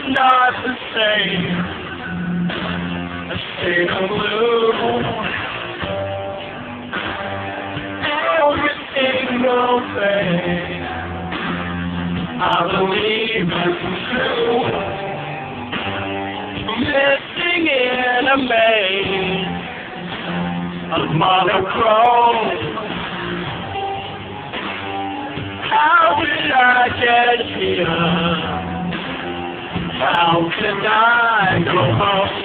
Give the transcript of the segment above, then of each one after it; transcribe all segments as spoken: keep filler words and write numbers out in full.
not the same. I stayed on blue. Every single thing I believe is true. Missing in a maze of monochrome. How did I get here? How can I go home?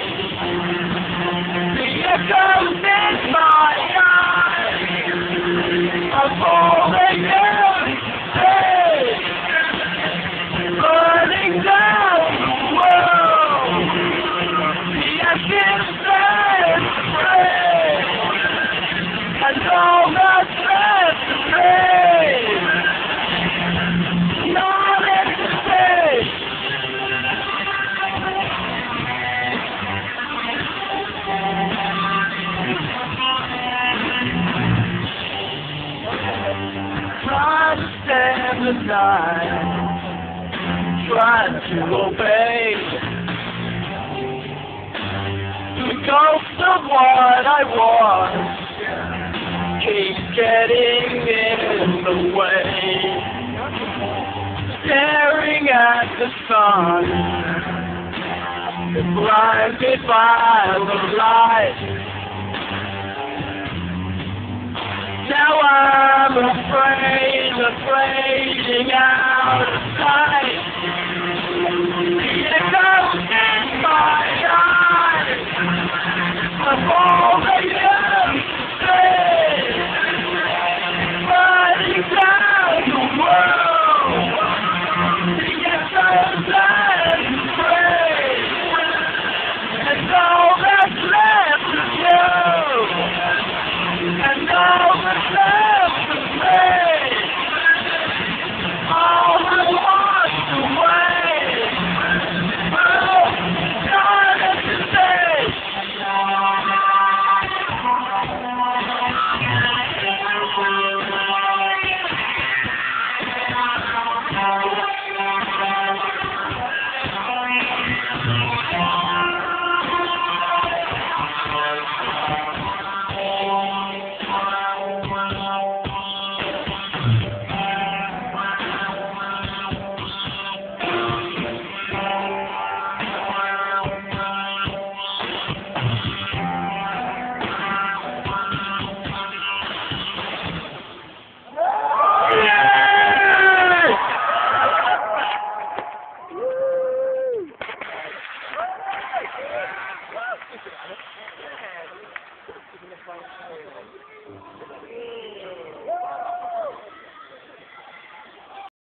The echoes in my eyes are falling down, hey, burning down the world. The essence is free, and all that's left to me. Not in space. Try to stand the night, try to obey the ghost of what I was, keep getting in the way. Staring at the sun, blinded by the light. Now I'm afraid of fading out of sight.